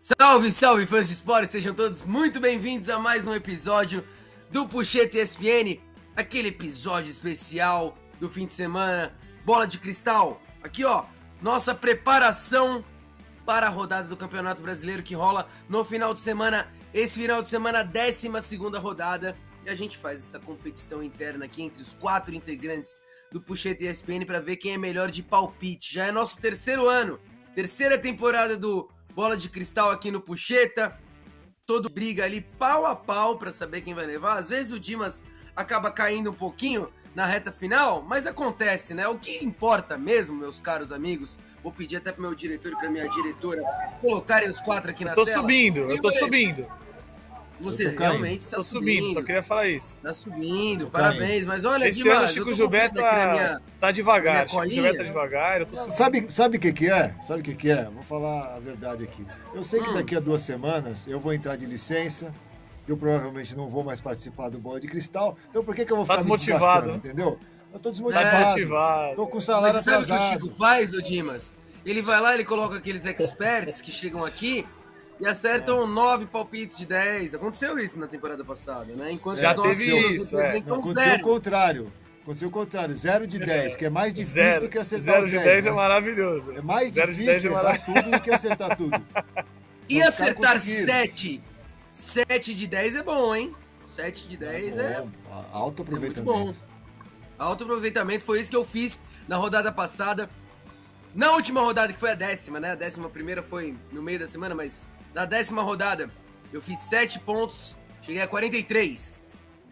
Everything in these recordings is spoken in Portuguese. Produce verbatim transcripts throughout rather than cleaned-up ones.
Salve, salve fãs de esporte, sejam todos muito bem-vindos a mais um episódio do Puxeta E S P N, aquele episódio especial do fim de semana, bola de cristal, aqui ó, nossa preparação para a rodada do Campeonato Brasileiro que rola no final de semana, esse final de semana, a décima segunda rodada, e a gente faz essa competição interna aqui entre os quatro integrantes do Puxeta E S P N para ver quem é melhor de palpite. Já é nosso terceiro ano, terceira temporada do Bola de Cristal aqui no Puxeta, todo briga ali pau a pau pra saber quem vai levar. Às vezes o Dimas acaba caindo um pouquinho na reta final, mas acontece, né? O que importa mesmo, meus caros amigos, vou pedir até pro meu diretor e pra minha diretora colocarem os quatro aqui na eu tô tela. Subindo, eu tô subindo. Você realmente está tô subindo. subindo, só queria falar isso. Tá subindo, Tô parabéns. Mas olha, Esse Dimas, ano o Chico Gilberto tá, tá devagar. Chico Gilberto tá devagar, eu tô subindo. Sabe, sabe o que que é? Sabe o que que é? Vou falar a verdade aqui. Eu sei que Hum. daqui a duas semanas eu vou entrar de licença, eu provavelmente não vou mais participar do Bola de Cristal, então por que que eu vou Tá ficar me desmotivado, desgastando, né? entendeu? Eu tô Tá desmotivado. desmotivado. Tô com o salário Mas você sabe o que o atrasado. Chico faz, ô Dimas? Ele vai lá, ele coloca aqueles experts que chegam aqui e acertam nove palpites de dez. Aconteceu isso na temporada passada, né? Enquanto Já os nossos teve números isso, é. representam Não, aconteceu o zero. contrário. Aconteceu o contrário. Zero de dez, que é mais difícil Zero, do que acertar zero os de dez. dez né? é maravilhoso. É mais Zero de difícil dez é errar maravilhoso. tudo do que acertar tudo. E Os caras acertar conseguiram. sete. sete de dez é bom, hein? sete de dez é, Bom, alto é muito aproveitamento. bom. Alto aproveitamento, foi isso que eu fiz na rodada passada. Na última rodada, que foi a décima, né? A décima primeira foi no meio da semana, mas na décima rodada eu fiz sete pontos, cheguei a quarenta e três.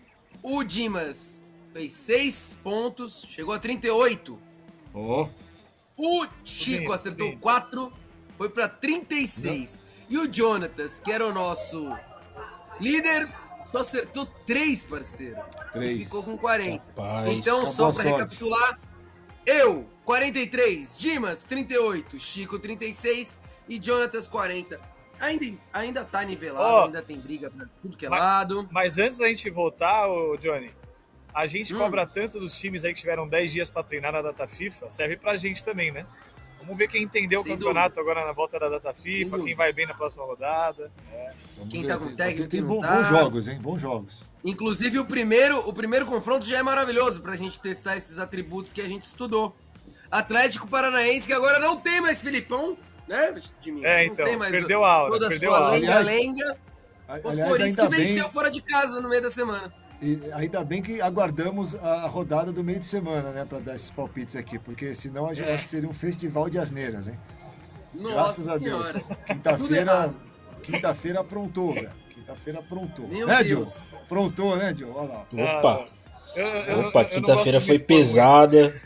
O Dimas fez seis pontos, chegou a trinta e oito. Ó. O Chico Subindo, acertou subindo. quatro, foi pra trinta e seis. E o Jonatas, que era o nosso líder, só acertou três, parceiro. Três. E ficou com quarenta. Rapaz. Então, Tá só boa pra sorte. recapitular, eu, quarenta e três, Dimas, trinta e oito, Chico, trinta e seis e Jonatas, quarenta. Ainda, ainda tá nivelado, Ó, ainda tem briga pra tudo que é mas- lado. Mas antes da gente voltar, ô Johnny, a gente Hum. cobra tanto dos times aí que tiveram dez dias pra treinar na data FIFA, serve pra gente também, né? Vamos ver quem entendeu Sem o campeonato dúvidas. agora na volta da data Sem FIFA, quem dúvidas. vai bem na próxima rodada. Vamos Quem ver, tá com tem- técnico, Tem quem não bom- tá. bons jogos, hein? Bons jogos. Inclusive, o primeiro, o primeiro confronto já é maravilhoso pra gente testar esses atributos que a gente estudou. Atlético Paranaense, que agora não tem mais Filipão, né, de mim? É, não então, tem mais perdeu a aula, toda a perdeu sua a aula. lenga-lenga. A- O Aliás, Corinthians ainda que bem, venceu fora de casa no meio da semana. e ainda bem que aguardamos a rodada do meio de semana, né? Pra dar esses palpites aqui, porque senão a gente É. acho que seria um festival de asneiras, hein? Nossa Graças a senhora. Deus. Tudo Quinta-feira, errado. quinta-feira aprontou, velho. Quinta-feira aprontou. Meu né, Deus. Diogo? Aprontou, né, Diogo? Olha lá. Opa, Eu- eu- eu- eu opa, não quinta-feira gosto de foi me expor muito. pesada.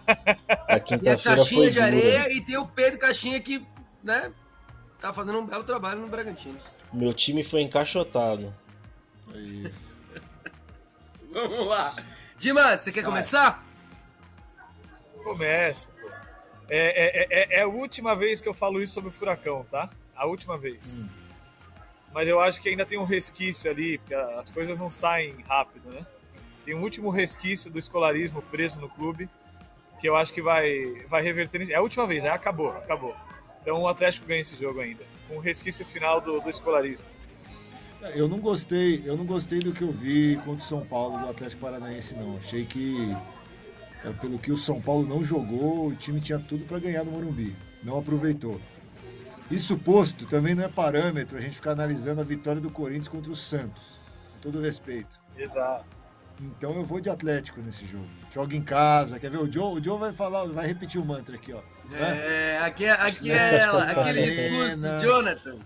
A E a quinta-feira caixinha foi de areia dura. e tem o Pedro Caixinha que, né, tá fazendo um belo trabalho no Bragantino. Meu time foi encaixotado. É isso. Vamos lá. Dimas, você quer Vai. começar? Começa, pô. É, é, é, é a última vez que eu falo isso sobre o Furacão, tá? A última vez. Hum. Mas eu acho que ainda tem um resquício ali, porque as coisas não saem rápido, né? Tem um último resquício do escolarismo preso no clube, que eu acho que vai, vai reverter nisso. É a última vez, aí acabou, acabou. Então o Atlético ganha esse jogo ainda, com o resquício final do, do escolarismo. Eu não gostei, eu não gostei do que eu vi contra o São Paulo do Atlético Paranaense, não. Achei que, cara, pelo que o São Paulo não jogou, o time tinha tudo para ganhar no Morumbi. Não aproveitou. Isso posto, também não é parâmetro a gente ficar analisando a vitória do Corinthians contra o Santos. Com todo respeito. Exato. Então eu vou de Atlético nesse jogo. Joga em casa, quer ver? O Joe, o Joe vai falar, vai repetir o mantra aqui, ó. Né? É, aqui é, aqui é ela, aquele Arena. discurso, Jonathan.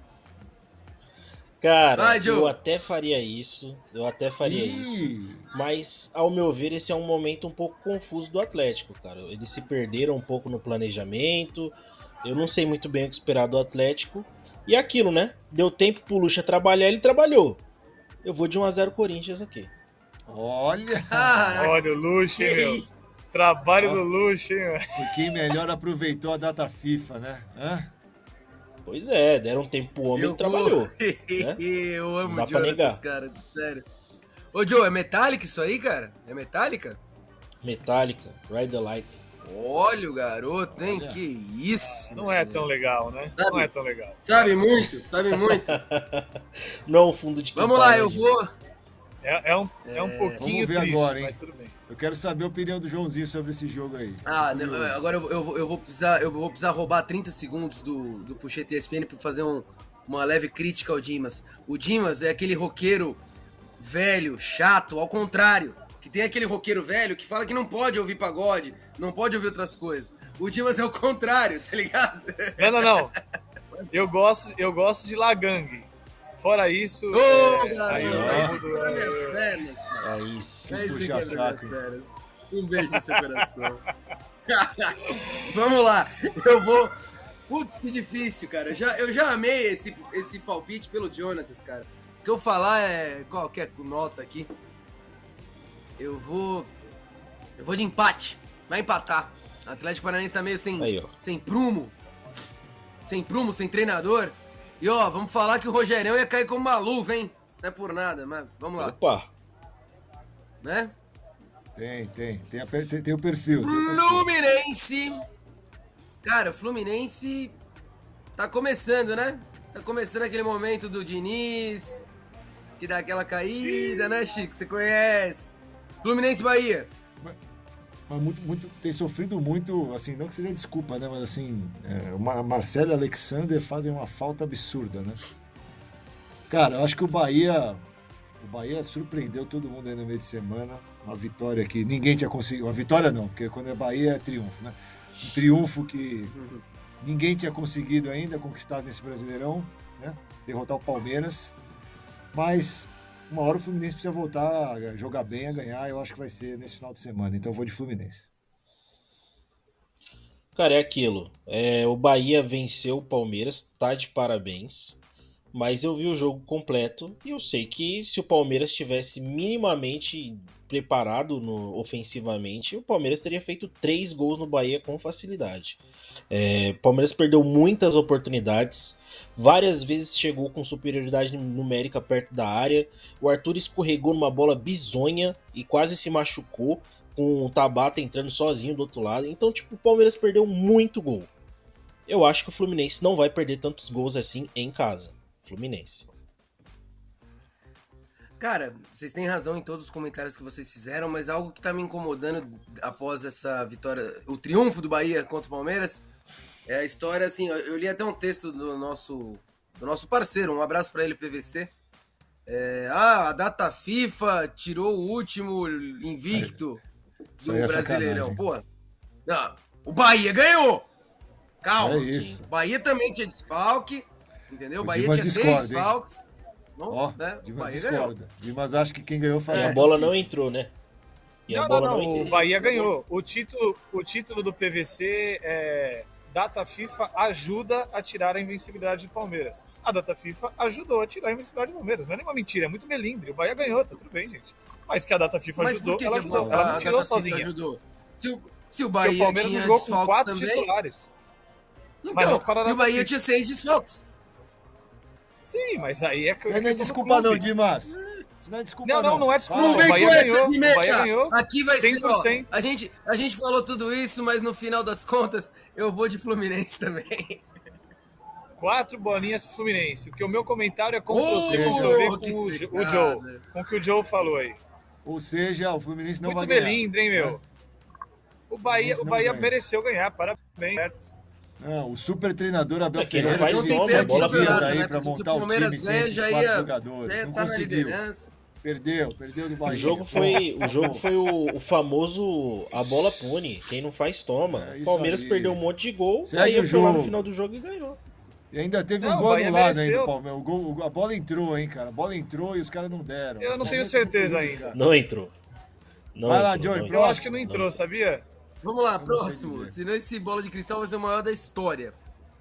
Cara, Vai, Joe. eu até faria isso. Eu até faria isso. Ih, Mas, ao meu ver, esse é um momento um pouco confuso do Atlético, cara. Eles se perderam um pouco no planejamento. Eu não sei muito bem o que esperar do Atlético. E aquilo, né? Deu tempo pro Lucha trabalhar, ele trabalhou. Eu vou de um a zero Corinthians aqui. olha, Ah, Olha o luxo, hein, meu? Trabalho do luxo, hein, meu? quem melhor aproveitou a data FIFA, né? Hã? Pois é, deram tempo pro homem, eu ele trabalhou. vou- eu amo Não o dá pra Jonathan, negar. cara, sério. Ô, Joe, é metálica isso aí, cara? É metálica? Metallica, Ride the Light. Olha o garoto, hein? Olha. Que isso. Não é tão legal, né? Sabe? Não é tão legal. Sabe muito, sabe muito. Não é um fundo de quintal. Vamos lá, né, eu gente? vou... É, é um, é um pouquinho Vamos ver triste, agora, hein? mas tudo bem. Eu quero saber a opinião do Joãozinho sobre esse jogo aí. Ah, Tô não, curioso. agora eu, eu, vou- eu vou precisar, eu vou precisar roubar trinta segundos do, do Puxeta E S P N pra fazer um- uma leve crítica ao Dimas. O Dimas é aquele roqueiro velho, chato, ao contrário. Que tem aquele roqueiro velho que fala que não pode ouvir pagode, não pode ouvir outras coisas. O Dimas é o contrário, tá ligado? Não, não, não. Eu gosto, eu gosto de Lagang. Fora isso. Ô, é, garoto, aí eu aí ó. você mudo, quebra é, minhas pernas, pô. Aí sim. Aí você puxa quebra minhas saco. pernas. Um beijo no seu coração. Vamos lá, eu vou... Putz, que difícil, cara. Eu já, eu já amei esse, esse palpite pelo Jonatas, cara. O que eu falar é qualquer nota aqui. Eu vou... Eu vou de empate. Vai empatar. O Atlético Paranaense tá meio sem, Aí, ó. sem prumo. Sem prumo, sem treinador. E ó, vamos falar que o Rogerão ia cair como uma luva, hein? Não é por nada, mas vamos lá. Opa. Né? Tem, tem. Tem, a per- tem, tem o perfil. Tem o perfil. Fluminense. Cara, o Fluminense tá começando, né? Tá começando aquele momento do Diniz, que dá aquela caída, né, Chico? Você conhece. Fluminense Bahia. Mas muito, muito, tem sofrido muito, assim, não que seja desculpa, né? Mas assim, é, o Mar- Marcelo e o Alexander fazem uma falta absurda, né? Cara, eu acho que o Bahia. O Bahia surpreendeu todo mundo aí no meio de semana. Uma vitória que ninguém tinha conseguido. Uma vitória não, porque quando é Bahia é triunfo, né? Um triunfo que ninguém tinha conseguido ainda conquistar nesse Brasileirão, né? Derrotar o Palmeiras. Mas uma hora o Fluminense precisa voltar a jogar bem, a ganhar. Eu acho que vai ser nesse final de semana. Então eu vou de Fluminense. Cara, é aquilo. É, o Bahia venceu o Palmeiras, tá de parabéns. Mas eu vi o jogo completo e eu sei que se o Palmeiras tivesse minimamente preparado no, ofensivamente, o Palmeiras teria feito três gols no Bahia com facilidade. É, o Palmeiras perdeu muitas oportunidades, várias vezes chegou com superioridade numérica perto da área. O Arthur escorregou numa bola bizonha e quase se machucou, com o Tabata entrando sozinho do outro lado. Então, tipo, o Palmeiras perdeu muito gol. Eu acho que o Fluminense não vai perder tantos gols assim em casa. Fluminense. Cara, vocês têm razão em todos os comentários que vocês fizeram, mas algo que tá me incomodando após essa vitória, o triunfo do Bahia contra o Palmeiras, é a história, assim, eu eu li até um texto do nosso, do nosso parceiro, um abraço pra ele, P V C. É, ah, a data FIFA tirou o último invicto Isso do aí é Brasileirão. sacanagem. Pô, não, o Bahia ganhou! Calma, É isso. o Bahia também tinha desfalque, entendeu? O O Bahia Dimas tinha discorda, seis hein? desfalques. Não, Ó, né? O Dimas Bahia ganhou. discorda. Dimas acha que quem ganhou foi E a a data bola FIFA. não entrou, né? E a Não, bola não, não não. entrou. O Bahia ganhou. O título, o título do P V C é Data FIFA ajuda a tirar a invencibilidade do Palmeiras. A Data FIFA ajudou a tirar a invencibilidade do Palmeiras. Não é nenhuma mentira, é muito melindre. O Bahia ganhou, tá tudo bem, gente. Mas que a Data FIFA Mas ajudou, por que ela que ajudou. a- Ela a não tirou Data FIFA sozinha. ajudou? Se o, se o Porque Bahia o Palmeiras tinha jogou com desfalques quatro também, titulares. então, mas não para a e o Data Bahia FIFA. tinha seis desfalques. Sim, mas aí é que Isso aí não é desculpa não, Dimas. Isso não é desculpa Não, não. não, não é desculpa. Não o vem Bahia com essa ganhou, de o Bahia meca. ganhou. Aqui vai cem por ser, cento. ó, a gente, a gente falou tudo isso, mas no final das contas, eu vou de Fluminense também. Quatro bolinhas pro Fluminense. Porque o meu comentário é contra Oh, você, com ver que com o, Jo- o secada. Joe. Com o que o Joe falou aí. Ou seja, o Fluminense não Muito vai ganhar. melindre, hein, meu? O Bahia, Fluminense o não Bahia ganha. mereceu ganhar, parabéns. Certo? Não, o super treinador Abel É, quem não Ferreira faz teve nome, sete a bola dias pegou, aí né? pra Porque se montar o o Palmeiras time sem ganha, esses já quatro ia- jogadores. já ia Não tá na conseguiu. liderança. Perdeu, perdeu do Bahia. O jogo foi, o jogo foi o, o famoso a bola pune. Quem não faz, toma. É O isso Palmeiras aí. perdeu um monte de gol, Segue aí o foi lá no jogo. final do jogo e ganhou. E ainda teve Não, um o gol Bahia anulado ainda mereceu. do Palmeiras. O gol- o- a bola entrou, hein, cara. A bola entrou e os caras não deram. Eu não tenho Palmeiras certeza foi ainda. cara. Não entrou. Não Vai lá, entrou, Joey, não Eu próximo. acho que não entrou, sabia? Vamos lá, Eu não sei próximo. dizer. Senão esse bola de cristal vai ser o maior da história.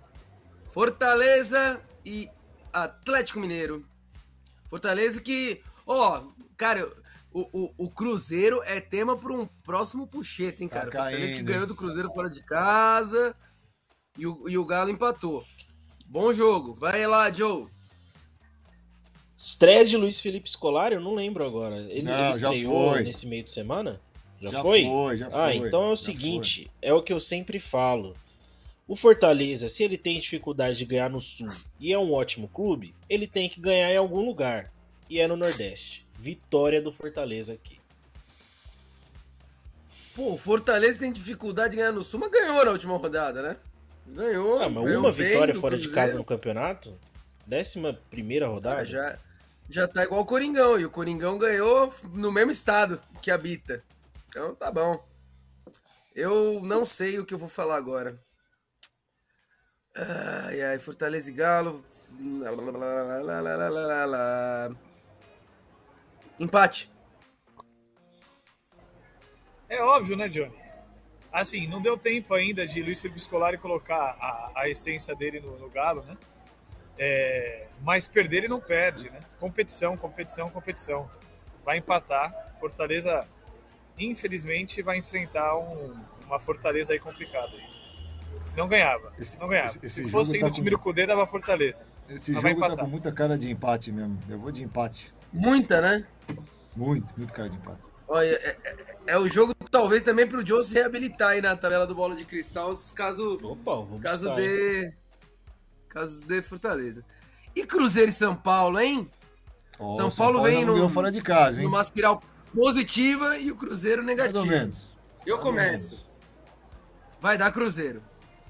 Fortaleza e Atlético Mineiro. Fortaleza que, ó, cara, o, o, o Cruzeiro é tema para um próximo puxeta, hein, Tá cara. Fortaleza que caindo, ganhou hein? do Cruzeiro fora de casa e o, e o Galo empatou. Bom jogo. Vai lá, Joe. Estreia de Luiz Felipe Scolari, eu não lembro agora. Ele, Não, ele já estreou foi. nesse meio de semana? Já, Já foi? foi, já Ah, foi, então é o já seguinte, é o que eu sempre falo. O Fortaleza, se ele tem dificuldade de ganhar no Sul e é um ótimo clube, ele tem que ganhar em algum lugar. E é no Nordeste. Vitória do Fortaleza aqui. Pô, o Fortaleza tem dificuldade de ganhar no Sul, mas ganhou na última rodada, né? Ganhou. Ah, mas ganhou uma bem vitória do fora de Cruzeiro. casa no campeonato? Décima primeira rodada? Ah, já, já tá igual o Coringão. E o Coringão ganhou no mesmo estado que habita. Então tá bom. Eu não sei o que eu vou falar agora. Ai, ai, Fortaleza e Galo. Empate. É óbvio, né, Johnny? Assim, não deu tempo ainda de Luiz Felipe Scolari colocar a, a essência dele no, no Galo, né? É, mas perder ele não perde, né? Competição, competição, competição. Vai empatar. Fortaleza, infelizmente, vai enfrentar um, uma Fortaleza aí complicada. Se não ganhava, Esse- não ganhava. esse- esse Se fosse jogo aí tá no time com- do Cudê, dava Fortaleza. Esse Mas vai jogo tá empatar. com muita cara de empate mesmo. Eu vou de empate. Muita, né? Muito, muito cara de empate. Olha, é, é- é o jogo talvez também pro Joe se reabilitar aí na tabela do Bola de Cristal, caso, Opa, vou caso buscar, hein? dê caso dê Fortaleza. E Cruzeiro e São Paulo, hein? Ó, São o Paulo vem ainda não num- ganhou fora de casa, hein? Numa espiral positiva e o Cruzeiro Mais negativo. ou menos. Eu Mais ou começo. menos. Vai dar Cruzeiro.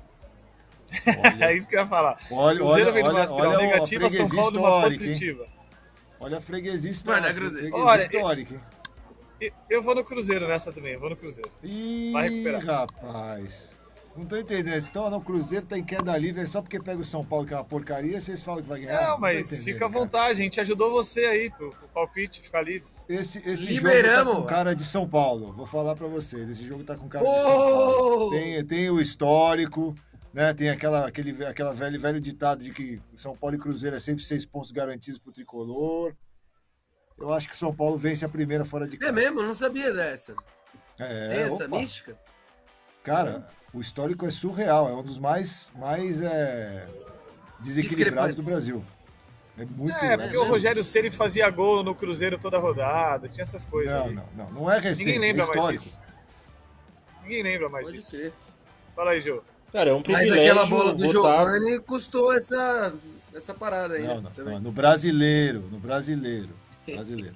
É Olha, isso que eu ia falar. olha, Cruzeiro olha, vem numa olha, espiral olha a negativa, São freguesia Paulo numa histórica, hein? positiva. olha a freguesia Vai dar histórica. Cruzeiro. Freguesia Olha, histórica, hein? E- Eu vou no Cruzeiro nessa também, eu vou no Cruzeiro. Ih, Vai recuperar. rapaz. Não tô entendendo. Vocês estão no Cruzeiro, tá em queda livre, é só porque pega o São Paulo, que é uma porcaria, vocês falam que vai ganhar? Não, tô mas entendendo, fica à cara. vontade, a gente ajudou você aí pro, pro palpite ficar livre. Esse, esse Liberamos. jogo tá com cara de São Paulo. Vou falar pra vocês. Esse jogo tá com cara de São Paulo. Oh! Tem, tem o histórico, né? Tem aquela, aquele aquela velho, velho ditado de que São Paulo e Cruzeiro é sempre seis pontos garantidos pro tricolor. Eu acho que o São Paulo vence a primeira fora de casa. É mesmo? Eu não sabia dessa. É, Tem essa opa. mística? Cara, o histórico é surreal. É um dos mais, mais é, desequilibrados do Discrepantes. Brasil. É muito. É, porque é o mesmo? Rogério Ceni fazia gol no Cruzeiro toda rodada, tinha essas coisas Não, aí. não, não. Não é recente, Ninguém lembra é mais histórico. disso. Ninguém lembra mais Pode disso. ser. Fala aí, Jô. Cara, é um Mas privilégio aquela bola do votar... Giovani custou essa, essa parada aí, Não, né? não, Também. não. No brasileiro, no brasileiro. Brasileiro.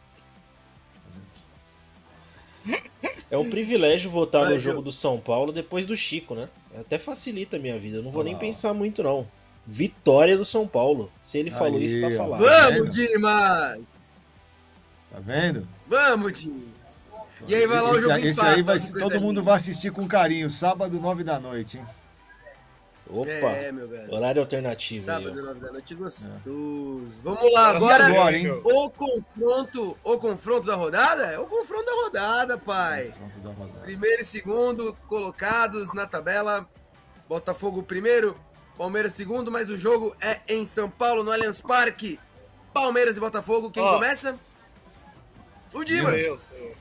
É um privilégio votar Vai, no jogo Gil. do São Paulo depois do Chico, né? Até facilita a minha vida. Eu não vou Olha nem lá, pensar muito, não. Vitória do São Paulo. Se ele falou Aí, isso, tá ó. falado. Tá Vamos, vendo? Dimas! Tá vendo? Vamos, Dimas! E aí vai lá o esse, jogo esse empata, aí vai, alguma coisa todo mundo linda. vai assistir com carinho, sábado, nove da noite, hein? Opa, É, meu garoto. horário alternativo aí, Sábado, ó. nove da noite, gostoso. Vamos lá, Agora agora agora, hein? o confronto, o confronto da rodada? É o confronto da rodada, pai. Confronto da rodada. Primeiro e segundo colocados na tabela. Botafogo primeiro, Palmeiras segundo, mas o jogo é em São Paulo, no Allianz Parque. Palmeiras e Botafogo, quem Ó. começa? O Dimas. Sou eu, sou eu.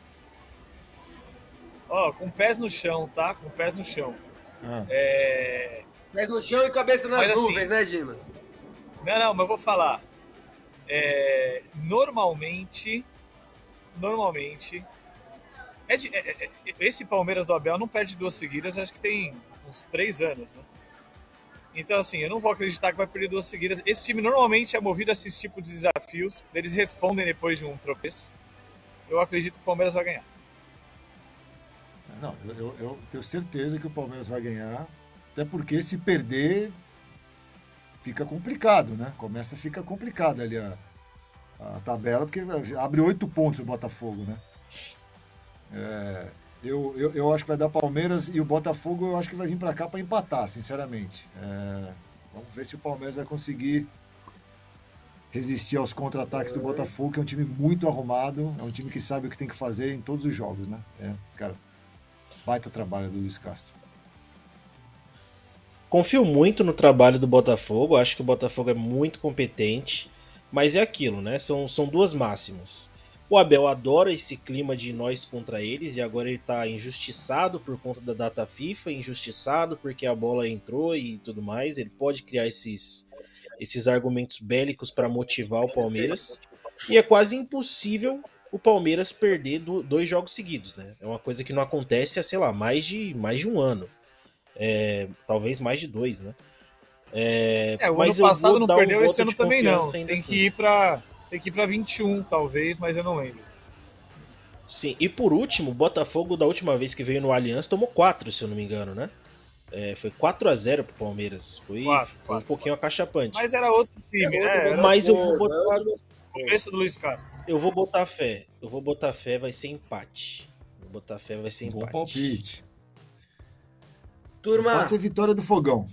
Ó, com pés no chão, tá? Com pés no chão. Ah, É... Pés no chão e cabeça nas Mas assim- nuvens, né, Dimas? Não, não, mas eu vou falar. É, normalmente, normalmente, é de- é- é- esse Palmeiras do Abel não perde duas seguidas, acho que tem uns três anos, né? Então, assim, eu não vou acreditar que vai perder duas seguidas. Esse time normalmente é movido a esses tipos de desafios, eles respondem depois de um tropeço. Eu acredito que o Palmeiras vai ganhar. não, eu, eu- eu tenho certeza que o Palmeiras vai ganhar, até porque se perder fica complicado, né? Começa a ficar complicado ali a, a tabela, porque abre oito pontos o Botafogo, né? É, eu, eu, eu acho que vai dar Palmeiras e o Botafogo eu acho que vai vir pra cá pra empatar, sinceramente. É, vamos ver se o Palmeiras vai conseguir resistir aos contra-ataques do Botafogo, que é um time muito arrumado, é um time que sabe o que tem que fazer em todos os jogos, né? É, cara, baita trabalho do Luiz Castro. Confio muito no trabalho do Botafogo, acho que o Botafogo é muito competente, mas é aquilo, né? São, são duas máximas. O Abel adora esse clima de nós contra eles e agora ele tá injustiçado por conta da data FIFA, injustiçado porque a bola entrou e tudo mais. Ele pode criar esses, esses argumentos bélicos para motivar o Palmeiras. E é quase impossível o Palmeiras perder do, dois jogos seguidos, né? É uma coisa que não acontece há, sei lá, mais de, mais de um ano. É, talvez mais de dois, né? É, É, o mas ano eu passado vou não dar um perdeu, esse voto ano de também não. confiança ainda Tem assim. que ir pra, tem que ir pra vinte e um, talvez, mas eu não lembro. Sim, e por último, o Botafogo, da última vez que veio no Allianz, tomou quatro, se eu não me engano, né? É, foi quatro a zero pro Palmeiras. Foi, Quatro, foi um quatro, pouquinho acachapante. Mas era outro time, É né? outro Era Mas eu Botafogo, vou botar, é outro o começo do Luiz Castro. eu vou botar fé. Eu vou botar fé, vai ser empate. Vou botar fé, vai ser Bom empate. palpite. Turma, Pode ser vitória do Fogão.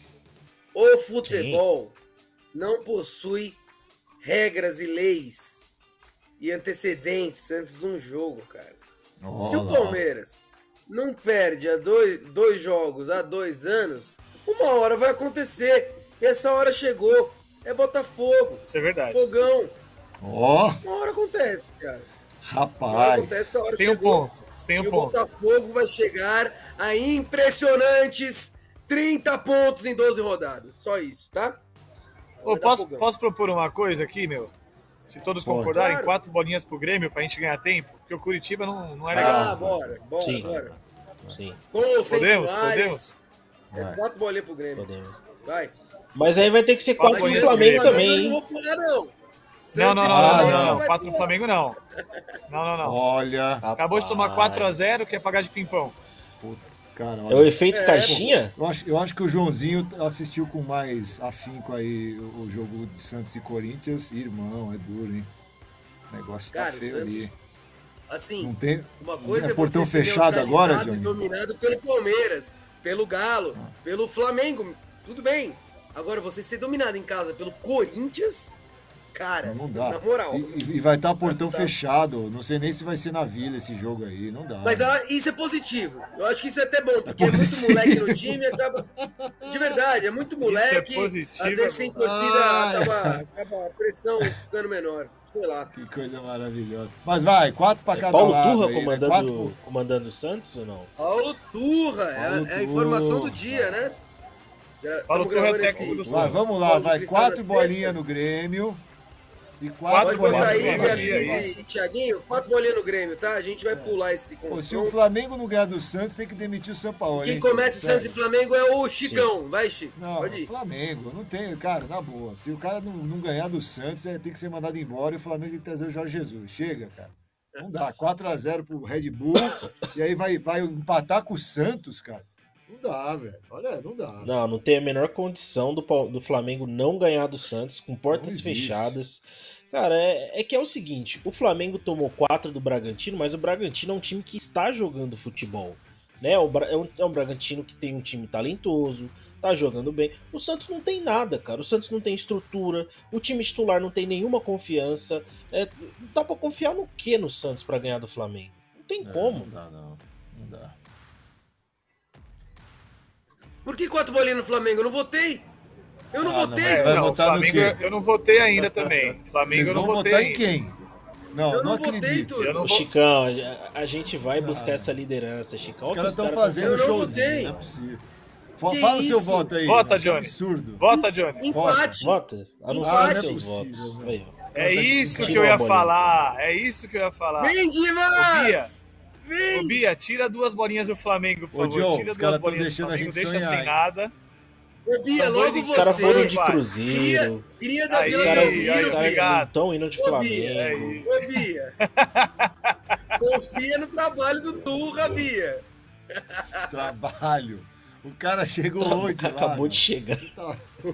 o futebol não possui regras e leis e antecedentes antes de um jogo, cara. Se o Olha lá. Palmeiras não perde a dois, dois jogos há dois anos, uma hora vai acontecer. E essa hora chegou. É Botafogo, Isso é verdade. Fogão. Ó, Uma hora acontece, cara. Uma hora rapaz. acontece, essa hora Tem um chegou. ponto. Você tem um E o ponto. Botafogo vai chegar a impressionantes trinta pontos em doze rodadas. Só isso, tá? Ô, Vai dar posso, Fogão. posso propor uma coisa aqui, meu? Se todos Pode. concordarem, Claro. quatro bolinhas pro Grêmio pra gente ganhar tempo, porque o Curitiba não, não é Ah, legal. bora, bora, Sim. bora. Sim, Com ou sem Podemos? Soares, Podemos? é Vai. quatro bolinhas pro Grêmio. podemos. Vai. Mas aí vai ter que ser Quatro quatro do goleiros Flamengo do Grêmio. também, Eu não hein? vou pular, não. Não, não, não, Ah, não, não. não, não. vai quatro no pular. Flamengo, não. Não, não, não. Olha. Acabou de tomar quatro a zero, quer pagar de pimpão. Putz, cara, É o olha. efeito É, caixinha? Eu acho, eu acho que o Joãozinho assistiu com mais afinco aí o, o jogo de Santos e Corinthians. Irmão, é duro, hein? O negócio tá Cara, o feio Santos- ali. Assim, Não tem. uma coisa é é, portão você ser fechado agora, neutralizado e Johnny? dominado pelo Palmeiras, pelo Galo, pelo Flamengo. Tudo bem. Agora, você ser dominado em casa pelo Corinthians, cara, Não dá. na moral. E, e vai estar portão Não dá. fechado. Não sei nem se vai ser na Vila esse jogo aí. Não dá. Mas né? ah, isso é positivo. Eu acho que isso é até bom, porque É é, muito positivo. moleque no time, acaba. De verdade, é muito moleque. positivo, às vezes é sem bom. torcida Ai. acaba, acaba a pressão ficando menor. Sei lá. Que coisa maravilhosa. Mas vai, quatro pra É cada Paulo lado. Turra aí, né? comandando, Quatro... comandando o Santos ou não? Paulo Turra, é, Paulo é a informação do Turra. dia, né? Já Paulo tamo Turra é gravando técnico do esse- Vai, Santos. vamos lá, Paulo de vai. Cristal Quatro nas bolinhas cestas. no Grêmio. E Quatro quatro Pode bolinhas botar no aí, Grêmio, Beatriz vai. e, e Thiaguinho, quatro bolinhas no Grêmio, tá? A gente vai pular esse Pô, se o confronto. Flamengo não ganhar do Santos, tem que demitir o Sampaoli. Quem hein, começa sério. Santos e Flamengo é o Chicão. Vai, Chico. Não, Pode ir. Flamengo, não tem, cara, na boa. Se o cara não, não ganhar do Santos, é, tem que ser mandado embora e o Flamengo tem que trazer o Jorge Jesus. Chega, cara. Não dá. quatro a zero pro Red Bull e aí vai, vai empatar com o Santos, cara. Não dá, velho. Olha, não dá. Não, não tem a menor condição do, Pal- do Flamengo não ganhar do Santos com portas existe. fechadas. Cara, é, é que é o seguinte, o Flamengo tomou quatro do Bragantino, mas o Bragantino é um time que está jogando futebol. Né? O Bra- é, um, é um Bragantino que tem um time talentoso, tá jogando bem. O Santos não tem nada, cara. O Santos não tem estrutura, o time titular não tem nenhuma confiança. É, dá pra confiar no que no Santos pra ganhar do Flamengo? Não tem É, como. Não dá, não. Não dá. Por que quatro bolinhas no Flamengo? Eu não votei. Eu não Ah, não, votei. mas vai É, não, votar no Flamengo quê? eu não votei ainda também. Flamengo Vocês eu não vão votei votar em ainda. quem? Não, Eu não, não votei, acredito. Túlio. Eu não Ô, vou- Chicão, a, a gente vai buscar Ah, essa liderança, Chicão. Os Olha o caras que os estão caras fazendo Eu não showzinho, votei. não é possível. Fa- Que Fala o seu isso? voto aí. Vota, mano, que Johnny. absurdo. Vota, Johnny. Empate. Vota, anuncia Empate. seus Não é votos. possível, Aí, ó. É isso que Tira eu uma ia bolinha. falar. É isso que eu ia falar. Vem, Ô, Bia. Dimas! Ô, Vem! Bia, tira duas bolinhas do Flamengo, por Ô, favor. John, tira os duas caras tão bolinhas do deixando a Flamengo, gente deixa sonhar, sem hein? nada. Ô, Bia, São dois logo os Os caras você. foram de vai. cruzeiro. Cria da Aí, Os Vila caras, aí, os Belmiro, caras obrigado. não estão indo de Ô, Flamengo. Aí. Ô, Bia. Confia no trabalho do Turra, Bia. Trabalho. O cara chegou hoje lá. Acabou de meu. chegar. Tá-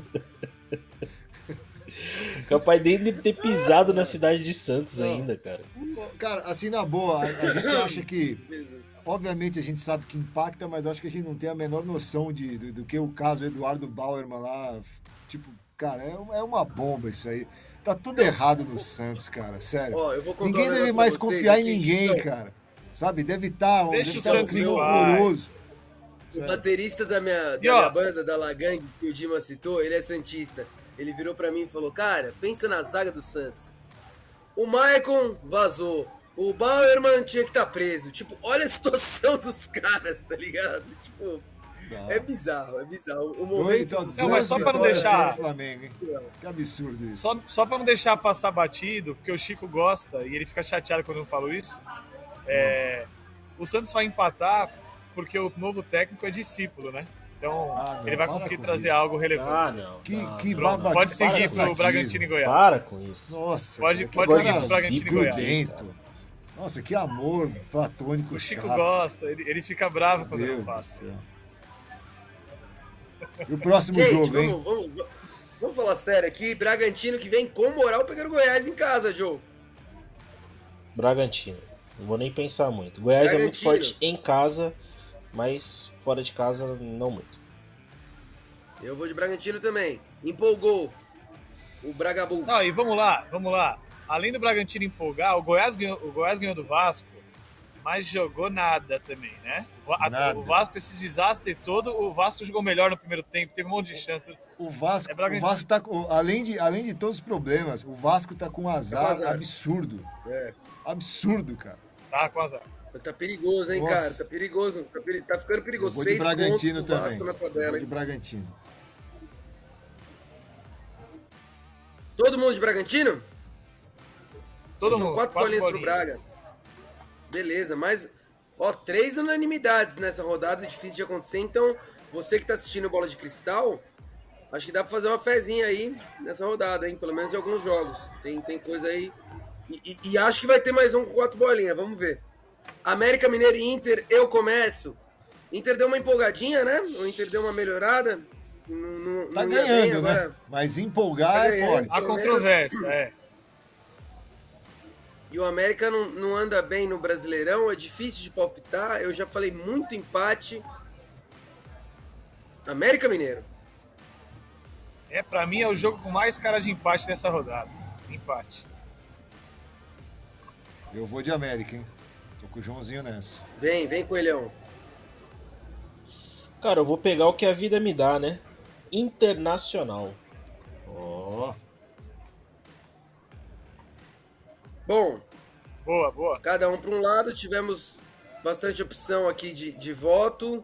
Capaz de de ter pisado na cidade de Santos Não. ainda, cara. Cara, assim, na boa, a, a gente acha que... Obviamente a gente sabe que impacta, mas eu acho que a gente não tem a menor noção de, do, do que o caso Eduardo Bauerman lá. Tipo, cara, é, é uma bomba isso aí. Tá tudo errado no Santos, cara, sério. Ó, eu vou contar um Ninguém deve negócio mais pra vocês confiar em aqui. ninguém, Então, cara. Sabe? Deve estar um, Deixa deve o tá um Santos clima em paz. horroroso. O Sério. baterista da minha, da E, ó, minha banda, da Lagang, que o Dima citou, ele é santista. Ele virou pra mim e falou, cara, pensa na zaga do Santos. O Maicon vazou. O Bauerman tinha que estar preso. Tipo, olha a situação dos caras, tá ligado? Tipo, Não. É bizarro, é bizarro. O Dois, momento... então, do- Não, mas só pra não vitórias deixar- sem o Flamengo, hein? Que absurdo isso. Só, só para não deixar passar batido, porque o Chico gosta e ele fica chateado quando eu falo isso, é, o Santos vai empatar porque o novo técnico é discípulo, né? Então Ah, não, ele vai para conseguir com trazer isso. algo relevante. Ah, não. Que, não, que não. Pronto, baba- pode que seguir babaquice. pro Bragantino e Goiás. Para com isso. Nossa, Pode- cara, que pode cara seguir pro Bragantino e Goiás. grudento. Nossa, que amor platônico. O Chico chato. gosta, ele, ele fica bravo Meu quando eu não Deus do faço. céu. E o próximo Gente, jogo, hein? vamos, vamos, vamos falar sério aqui. Bragantino que vem com moral pegando Goiás em casa, Joe. Bragantino. Não vou nem pensar muito. Goiás é muito Bragantino. forte em casa, mas fora de casa não muito. Eu vou de Bragantino também. Empolgou o Bragabu. Não, e vamos lá, vamos lá. Além do Bragantino empolgar, o Goiás ganhou, o Goiás ganhou do Vasco, mas jogou nada também, né? O Va- Nada. O Vasco, esse desastre todo, o Vasco jogou melhor no primeiro tempo, teve um monte de chance. O Vasco, É o Bragantino. Vasco tá com, além de, além de todos os problemas, o Vasco tá com um azar, Tá com azar. absurdo. É. Absurdo, cara. Tá com azar. Só que tá perigoso, hein, Nossa. cara? Tá perigoso. Tá, peri- tá ficando Eu perigoso. vou de Seis Bragantino pontos pro também. Vasco na Eu vou tabela, de hein? Bragantino. Todo mundo de Bragantino? Todo São mundo. quatro bolinhas pro Braga. Beleza, mas... Ó, três unanimidades nessa rodada, difícil de acontecer. Então, você que tá assistindo Bola de Cristal, acho que dá pra fazer uma fezinha aí nessa rodada, hein? Pelo menos em alguns jogos. Tem, tem coisa aí... E, e- e acho que vai ter mais um com quatro bolinhas, vamos ver. América Mineiro e Inter, eu começo. Inter deu uma empolgadinha, né? O Inter deu uma melhorada. Não, não, Tá não ia ganhando, bem, né? agora... Mas empolgar Tá é ganhando. forte. A controvérsia, é. E o América não, não anda bem no Brasileirão, é difícil de palpitar. Eu já falei muito empate. América Mineiro. É, pra mim é o jogo com mais cara de empate nessa rodada. Empate. Eu vou de América, hein? Tô com o Joãozinho nessa. Vem, vem, Coelhão. Cara, eu vou pegar o que a vida me dá, né? Internacional. Ó. Bom, Boa, boa. cada um para um lado. Tivemos bastante opção aqui de, de voto.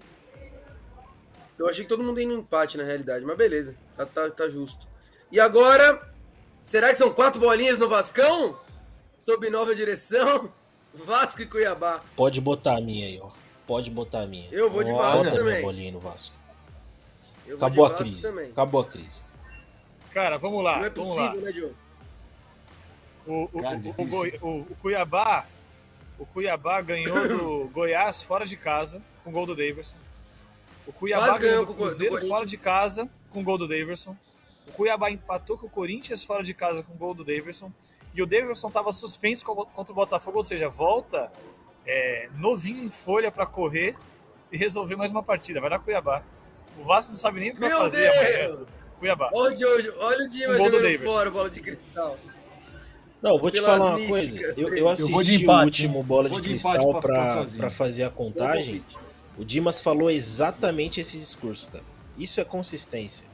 Eu achei que todo mundo ia no empate, na realidade. Mas beleza, tá, tá, tá justo. E agora, será que são quatro bolinhas no Vascão? Sob nova direção? Vasco e Cuiabá. Pode botar a minha aí, ó. Pode botar a minha. Eu vou de Olha, Vasco Bota a minha também. bolinha no Vasco. Eu vou Acabou de a Vasco crise. também. Acabou a crise. Cara, vamos lá. Não é vamos possível, lá. né, Diogo? O, o, Cara, o- o, difícil. Goi- o- o Cuiabá, o Cuiabá ganhou do Goiás fora de casa com gol do Daverson. O Cuiabá Quase ganhou ganhou do com o Cruzeiro Corinthians. fora de casa com gol do Daverson. O Cuiabá empatou com o Corinthians fora de casa com gol do Daverson. E o Daverson estava suspenso co- contra o Botafogo, ou seja, volta é, novinho em folha para correr e resolver mais uma partida. Vai dar Cuiabá. O Vasco não sabe nem o que vai Meu fazer amanhã. Deus! Cuiabá. Olha o Diogo, olha o Dimas Um gol do jogando Davis. fora, bola de cristal. Não, vou te Pelas falar uma místicas coisa. Eu, dele. eu Eu vou de assisti empate, o último Bola vou de de empate Cristal pra ficar pra, sozinho. pra fazer a contagem. Bom palpite. O Dimas falou exatamente esse discurso, cara. Isso é consistência.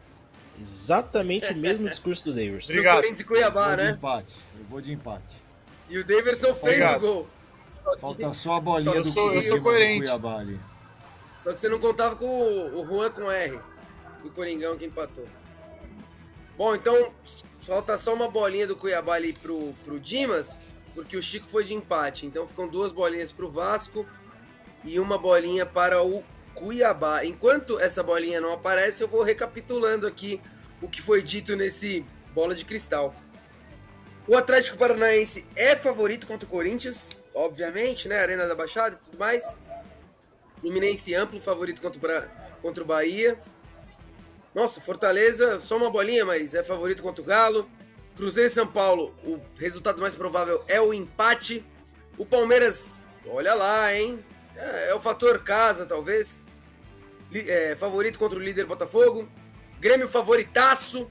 Exatamente o mesmo discurso do Davidson. No Obrigado. Corinthians e Eu Cuiabá, vou de né? empate. Eu vou de empate. E o Daverson fez Obrigado. o gol. Só que, Falta só a bolinha Eu do sou- eu sou Guilherme do coerente. Cuiabá ali. só que você não contava com o, o Juan com R. O Coringão que empatou. Bom, então falta só uma bolinha do Cuiabá ali pro, pro Dimas, porque o Chico foi de empate. Então ficam duas bolinhas pro Vasco e uma bolinha para o Cuiabá. Enquanto essa bolinha não aparece, eu vou recapitulando aqui o que foi dito nesse Bola de Cristal. O Atlético Paranaense é favorito contra o Corinthians, obviamente, né? Arena da Baixada e tudo mais. Fluminense amplo, favorito contra o, Bra... contra o Bahia. Nossa, Fortaleza, só uma bolinha, mas é favorito contra o Galo. Cruzeiro e São Paulo, o resultado mais provável é o empate. O Palmeiras, olha lá, hein? É, é o fator casa, talvez. Li- é, favorito contra o líder Botafogo. Grêmio favoritaço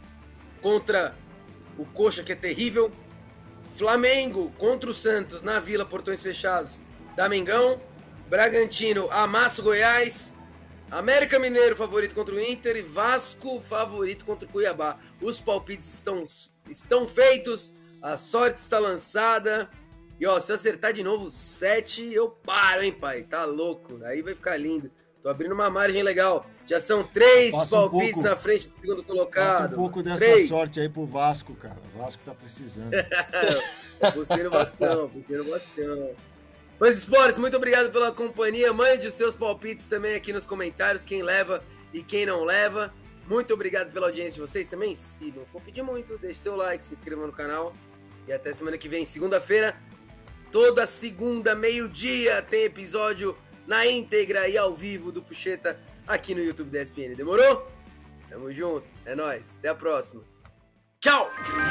contra o Coxa, que é terrível. Flamengo contra o Santos na Vila, portões fechados, da Mengão. Bragantino amassa o Goiás. América Mineiro favorito contra o Inter e Vasco favorito contra o Cuiabá. Os palpites estão, estão feitos, a sorte está lançada. E ó, se eu acertar de novo sete, eu paro, hein, pai? Tá louco, aí vai ficar lindo. Tô abrindo uma margem legal. Já são três Passa um palpites pouco- na frente do segundo colocado. Passa um pouco dessa Três. sorte aí pro Vasco, cara. O Vasco tá precisando. Postei no Vascão, postei no Vascão. Mas Esportes, muito obrigado pela companhia. Mande os seus palpites também aqui nos comentários, quem leva e quem não leva. Muito obrigado pela audiência de vocês também. Se não for pedir muito, deixe seu like, se inscreva no canal. E até semana que vem, segunda-feira. Toda segunda, meio-dia, tem episódio na íntegra e ao vivo do Puxeta aqui no YouTube da E S P N. Demorou? Tamo junto. É nóis. Até a próxima. Tchau!